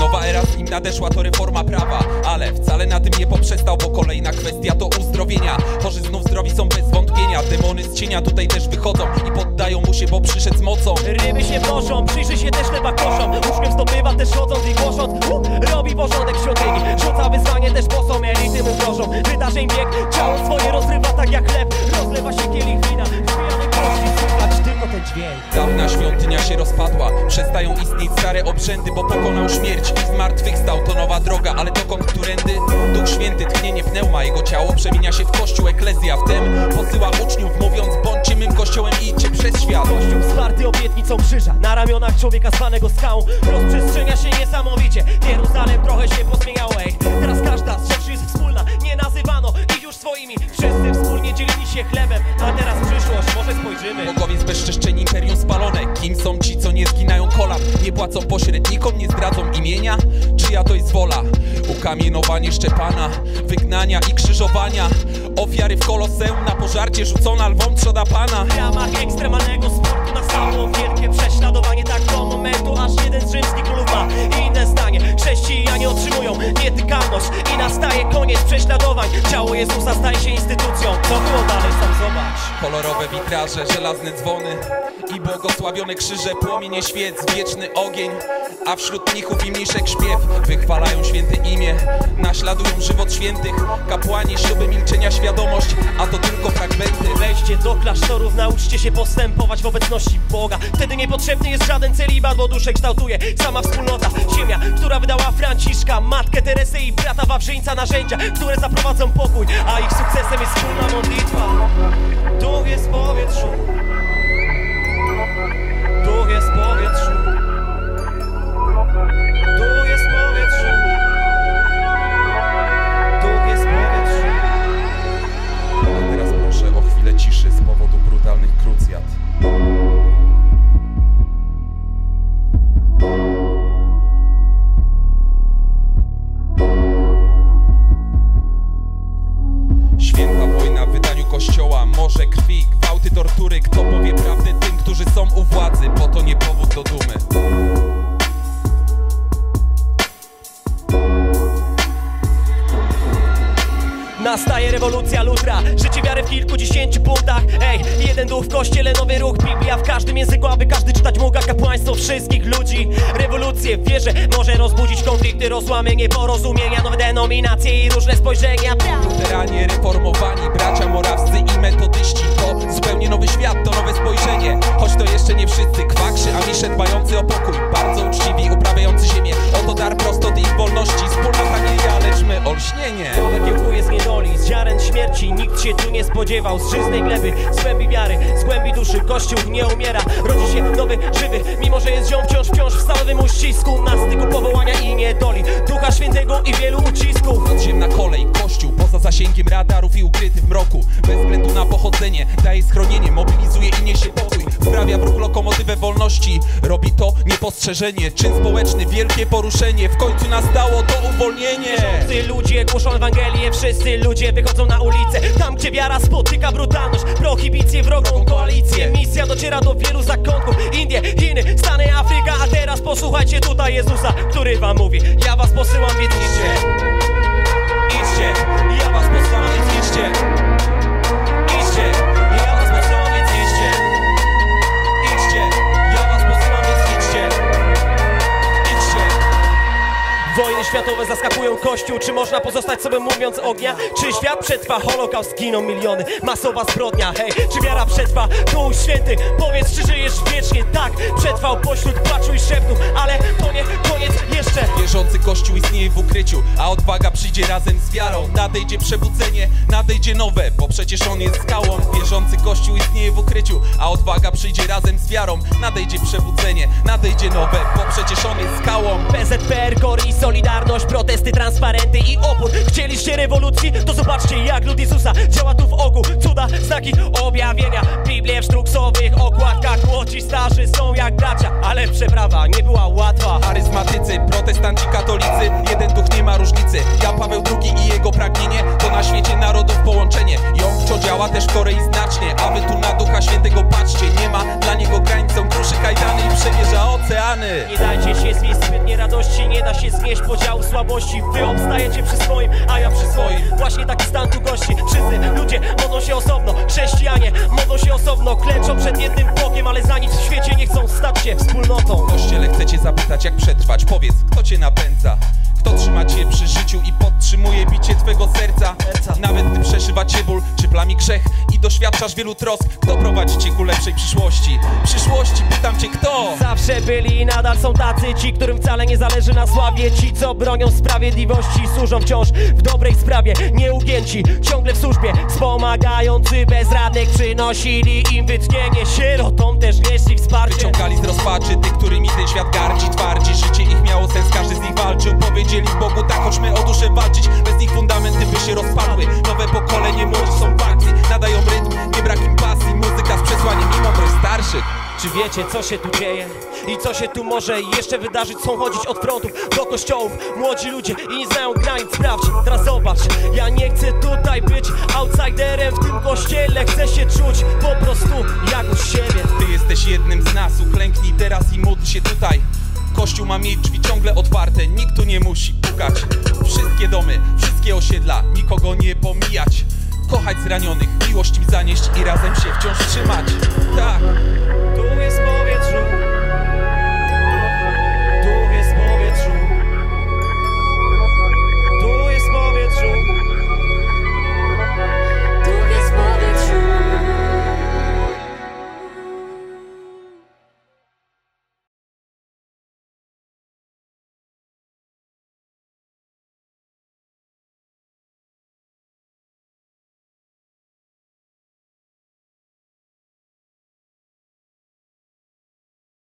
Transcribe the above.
Nowa era z nim nadeszła, to reforma prawa, ale wcale na tym nie poprzestał, bo kolejna kwestia to uzdrowienia. Chorzy znów zdrowi są bez wątpienia. Demony z cienia tutaj też wychodzą i poddają mu się, bo przyszedł z mocą. Ryby się proszą, przyjrzy się też chleba koszą. Uśmiech zdobywa też chodząc i głosząc. Robi porządek w świątyni, rzuca wyzwanie też bosom. Elity mu grożą, wydarzeń bieg, ciało swoje rozrywa tak jak chleb. Rozlewa się kielich wina, wbijamy kości, słuchać tylko ten dźwięk. Dawna świątynia się rozpadła, przestają istnieć stare obrzędy, bo pokonał śmierć i zmartwychwstał. To nowa droga, ale dokąd, którędy? Duch Święty tchnienie pneuma, jego ciało przemienia się w kościół. Eklezja wtem posyła uczniów, mówiąc: bądźcie mym kościołem i idźcie przez świat. Kościół zwarty obietnicą krzyża, na ramionach człowieka zwanego skałą. Rozprzestrzenia się niesamowicie, Jeruzalem trochę się pozmieniało. Ej, teraz każda z rzeczy jest wspólna, nie nazywano ich już swoimi. Wszyscy wspólnie dzielili się chlebem, a teraz przyszłość, może spojrzymy. Bogowie zbezczeszczeni, imperium spalone. Kim są ci, co nie zginają kolan? Nie płacą pośrednikom, nie zdradzą imienia? Czyja to jest wola? Ukamienowanie Szczepana, wygnania i krzyżowania, ofiary w Koloseum, na pożarcie rzucona lwom trzoda Pana. W ramach ekstremalnego sportu nastało wielkie prześladowanie, tak do momentu, aż jeden z rzymskich królów ma inne zdanie. Chrześcijanie otrzymują nietykalność i nastaje koniec prześladowań. Ciało Jezusa staje się instytucją. Co było dalej, sam zobacz. Kolorowe witraże, żelazne dzwony i błogosławione krzyże, płomienie świec, wieczny ogień, a wśród mnichów i mniszek śpiew. Wychwalają święte imię, naśladują żywot świętych. Kapłani, śluby milczenia, świadomość, a to tylko fragmenty. Wejdźcie do klasztorów, nauczcie się postępować w obecności Boga. Wtedy niepotrzebny jest żaden celibat, bo duszę kształtuje sama wspólnota. Ziemia, która wydała Franciszka, Matkę Teresę i brata Wawrzyńca, narzędzia, które zaprowadzą pokój, a ich sukcesem jest wspólna modlitwa. Duch jest w powietrzu, Duch jest w powietrzu, Duch jest w powietrzu, Duch jest w powietrzu. A teraz proszę o chwilę ciszy z powodu brutalnych krucjat. Święta wojna w wydaniu kościoła, morze krwi, gwałty, tortury. Kto powie prawdę tym, którzy są u władzy? Po to nie powód do dumy. Nastaje rewolucja Lutra, życie wiary w kilkudziesięciu punktach. Ej, jeden duch w kościele, nowy ruch, Biblia w każdym języku, aby każdy czytać mógł, a kapłaństwo wszystkich ludzi. Rewolucję w wierze może rozbudzić konflikty, rozłamy, nieporozumienia, nowe denominacje i różne spojrzenia. Luteranie, reformowani, bracia morawscy i metodyści. To zupełnie nowy świat, to nowe spojrzenie. Choć to jeszcze nie wszyscy, kwakrzy, amisze dbający o pokój, bardzo uczciwi, uprawiający ziemię. Oto dar prostoty i wolności, wspólnota nie, lecz my olśnienie. Głowę kiełkuje z niedoli, z ziaren śmierci, nikt się tu nie spodziewał. Z żyznej gleby, z głębi wiary, z głębi duszy Kościół nie umiera. Rodzi się nowy, żywy, mimo że jest ziom wciąż w stałym uścisku. Na styku powołania i niedoli, Ducha Świętego i wielu ucisków. Podziemna kolej, Kościół poza zasięgiem radarów i ukryty w mroku. Bez względu na pochodzenie, daje schronienie, mobilizuje i niesie pokój. Wprawia w ruch lokomotywę wolności, robi to niepostrzeżenie. Czyn społeczny, wielkie poruszenie, w końcu nastało to uwolnienie. Wszyscy ludzie głoszą Ewangelię, wszyscy ludzie wychodzą na ulicę. Tam, gdzie wiara spotyka brutalność, prohibicję, wrogą koalicję. Misja dociera do wielu zakątków, Indie, Chiny, Stany, Afryka. A teraz posłuchajcie tutaj Jezusa, który wam mówi: ja was posyłam, więc idźcie. Idźcie, ja was posyłam, więc idźcie. Idźcie, ja was posyłam, więc idźcie. Idźcie, ja was posyłam, więc idźcie. Idźcie. Wojny światowe zaskakują Kościół. Czy można pozostać sobie mówiąc ognia? Czy świat przetrwa Holokaust? Giną miliony, masowa zbrodnia. Hej, czy wiara przetrwa? Duch Święty, powiedz, czy żyjesz wiecznie? Tak, przetrwał pośród płaczu i szeptów, ale to nie koniec jeszcze. Wierzący Kościół istnieje w ukryciu, a odwaga przyjdzie razem z wiarą. Nadejdzie przebudzenie, nadejdzie nowe, bo przecież on jest skałą. Wierzący Kościół istnieje w ukryciu, a odwaga przyjdzie razem z wiarą. Nadejdzie przebudzenie, nadejdzie nowe, bo przecież on jest skałą. PZPR, KOR i Solidarność, protesty, transparenty i opór. Chcieliście rewolucji? To zobaczcie, jak lud Jezusa działa tu w oku. Cuda, znaki, objawienia, Biblię w sztruksowych okładkach. Młodzi, starzy są jak bracia, ale przeprawa nie była łatwa. Charyzmatycy, protestanci, katolicy, jeden duch, nie ma różnicy. Jan Paweł II i jego pragnienie to na świecie narodów połączenie. Jąg Czodzia Działa też w Korei znacznie, a wy tu na Ducha Świętego patrzcie. Nie ma dla niego granic, on kruszy kajdany i przemierza oceany. Nie dajcie się zwieść zbytnie radości, nie da się znieść podziału słabości. Wy obstajecie przy swoim, a ja przy swoim. Właśnie taki stan tu gości. Wszyscy ludzie modlą się osobno, chrześcijanie modlą się osobno. Klęczą przed jednym Bogiem, ale za nic w świecie nie chcą stać się wspólnotą. W kościele chcecie zapytać, jak przetrwać. Powiedz, kto cię napędza? Kto trzyma cię przy życiu i podtrzymuje bicie twego serca? Nawet gdy przeszywa cię ból, czy plami grzech i doświadczasz wielu trosk, kto prowadzi cię ku lepszej przyszłości? Przyszłości, pytam cię, kto? Zawsze byli i nadal są tacy, ci, którym wcale nie zależy na sławie. Ci, co bronią sprawiedliwości, służą wciąż w dobrej sprawie. Nieugięci, ciągle w służbie, wspomagający bezradnych, przynosili im wytchnienie. Sierotom też nieśli wsparcie. Wyciągali z rozpaczy tych, którymi ten świat gardzi. Twardzi, życie ich miało sens, każdy z nich walczył. Powiedzieli Bogu, tak, chodźmy o duszę walczyć. Bez nich fundamenty by się rozpadły. Nowe pokolenie młodzi są w akcji, nadają rytm, nie brak im pasji. Muzyka z przesłaniem i mądrość starszych. Czy wiecie, co się tu dzieje? I co się tu może jeszcze wydarzyć? Są chodzić od frontów do kościołów młodzi ludzie i nie znają granic. Sprawdź, teraz zobacz. Ja nie chcę tutaj być outsiderem w tym kościele. Chcę się czuć po prostu jak u siebie. Ty jesteś jednym z nas, uklęknij teraz i módl się tutaj. Kościół ma mieć drzwi ciągle otwarte, nikt tu nie musi pukać. Wszystkie domy, wszystkie osiedla, nikogo nie pomijać. Kochać zranionych, miłość im zanieść i razem się wciąż trzymać. Tak. Tu